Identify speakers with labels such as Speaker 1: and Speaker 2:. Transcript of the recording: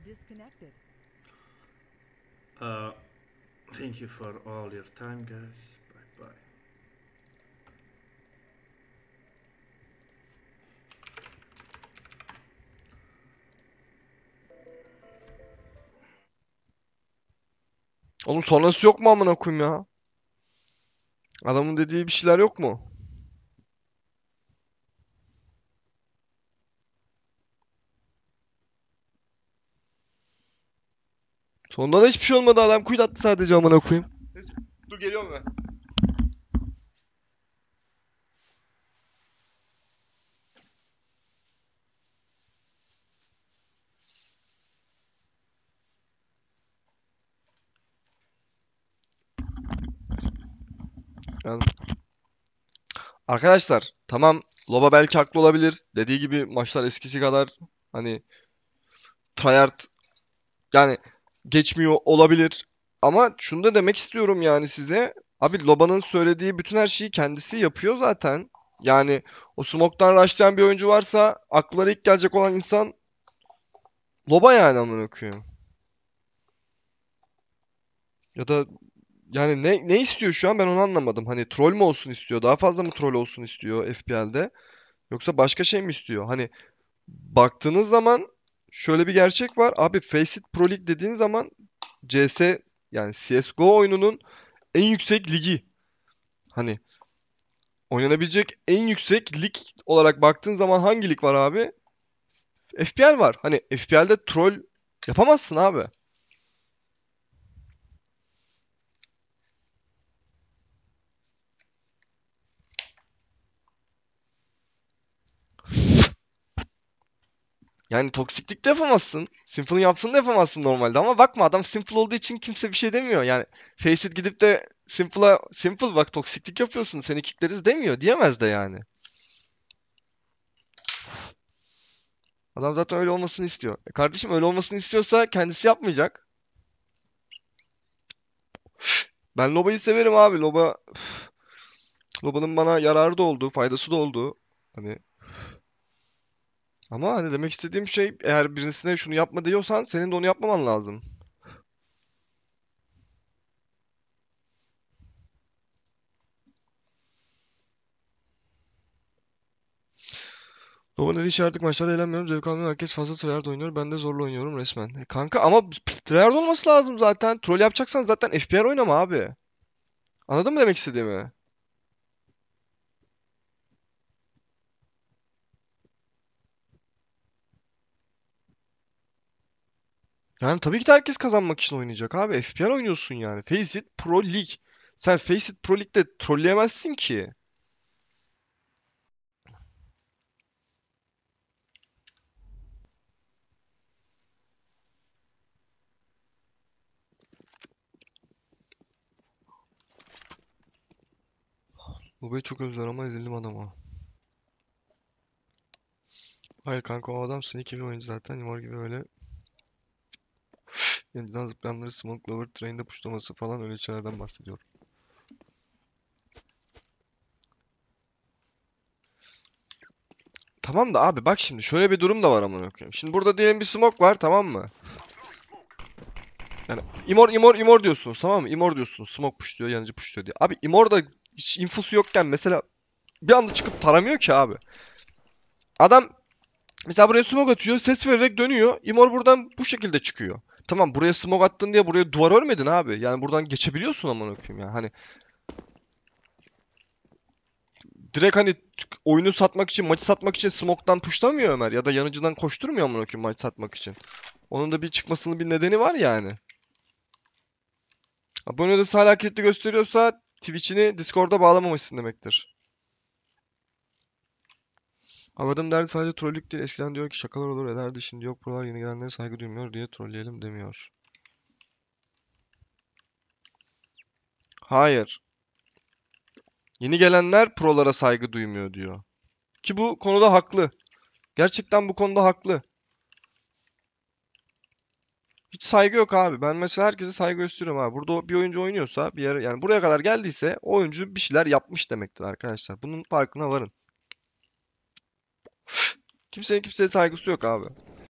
Speaker 1: disconnected.
Speaker 2: Thank you for all your time, guys. Bye bye.
Speaker 3: Oğlum sonrası yok mu amına koyayım ya? Adamın dediği bir şeyler yok mu? Sonunda da hiçbir şey olmadı. Adam quit attı sadece amına koyayım. Neyse, dur geliyorum ben. Yani, arkadaşlar tamam, Loba belki haklı olabilir. Dediği gibi maçlar eskisi kadar hani tryhard yani geçmiyor olabilir. Ama şunu da demek istiyorum yani size. Abi Loba'nın söylediği bütün her şeyi kendisi yapıyor zaten. Yani o smoke'tan rushlayan bir oyuncu varsa akıllara ilk gelecek olan insan Loba yani amına koyayım. Ya da yani ne istiyor şu an ben onu anlamadım. Hani troll mü olsun istiyor? Daha fazla mı troll olsun istiyor FPL'de? Yoksa başka şey mi istiyor? Hani baktığınız zaman şöyle bir gerçek var. Abi Faceit Pro League dediğin zaman CS yani CSGO oyununun en yüksek ligi. Hani oynanabilecek en yüksek lig olarak baktığın zaman hangi lig var abi? FPL var. Hani FPL'de troll yapamazsın abi. Yani toksiklik de yapamazsın. Simple yapsın da yapamazsın normalde ama bakma adam simple olduğu için kimse bir şey demiyor. Yani Faceit gidip de simple bak toksiklik yapıyorsun seni kickleriz demiyor diyemez de yani. Adam zaten öyle olmasını istiyor. Kardeşim öyle olmasını istiyorsa kendisi yapmayacak. Ben Loba'yı severim abi. Loba'nın bana yararı da oldu, faydası da oldu. Hani ama hani demek istediğim şey eğer birisine şunu yapma diyorsan senin de onu yapmaman lazım. Loba dediği şey artık maçlarda eğlenmiyorum. Zevk almıyorum. Herkes fazla tryhard oynuyor. Ben de zorla oynuyorum resmen. Kanka ama tryhard olması lazım zaten. Troll yapacaksan zaten FPL oynama abi. Anladın mı demek istediğimi? Yani tabii ki de herkes kazanmak için oynayacak abi. FPL oynuyorsun yani. Faceit Pro League. Sen Faceit Pro League'de trolleyemezsin ki. Loba'yı çok övdüler ama ezildim adama. Hayır kanka o adam sneaky bir oyuncu zaten. Imor gibi öyle yeniden zıplayanları Smoke Lover Train'de puşlaması falan öyle şeylerden bahsediyor. Tamam da abi bak şimdi şöyle bir durum da var amına koyayım. Şimdi burada diyelim bir smoke var tamam mı? Yani imor diyorsunuz tamam mı? Imor diyorsunuz. Smoke pushluyor, yanıcı pushluyor diye. Abi imor da hiç infosu yokken mesela bir anda çıkıp taramıyor ki abi. Adam mesela buraya smoke atıyor, ses vererek dönüyor. Imor buradan bu şekilde çıkıyor. Tamam buraya smoke attın diye buraya duvar örmedin abi. Yani buradan geçebiliyorsun amına koyayım ya. Hani direkt hani oyunu satmak için, maçı satmak için smoke'tan pushlamıyor Ömer ya da yanıcıdan koşturmuyor amına koyayım maç satmak için. Onun da bir çıkmasının bir nedeni var yani. Abone odası hala kilitli gösteriyorsa Twitch'ini Discord'a bağlamamışsın demektir. Avadım derdi sadece trollük değil. Eskiden diyor ki şakalar olur ederdi. Şimdi yok buralar yeni gelenlere saygı duymuyor diye trolleyelim demiyor. Hayır. Yeni gelenler prolara saygı duymuyor diyor. Ki bu konuda haklı. Gerçekten bu konuda haklı. Hiç saygı yok abi. Ben mesela herkese saygı gösteriyorum abi. Burada bir oyuncu oynuyorsa bir yere yani buraya kadar geldiyse o oyuncu bir şeyler yapmış demektir arkadaşlar. Bunun farkına varın. Kimsenin kimseye saygısı yok abi.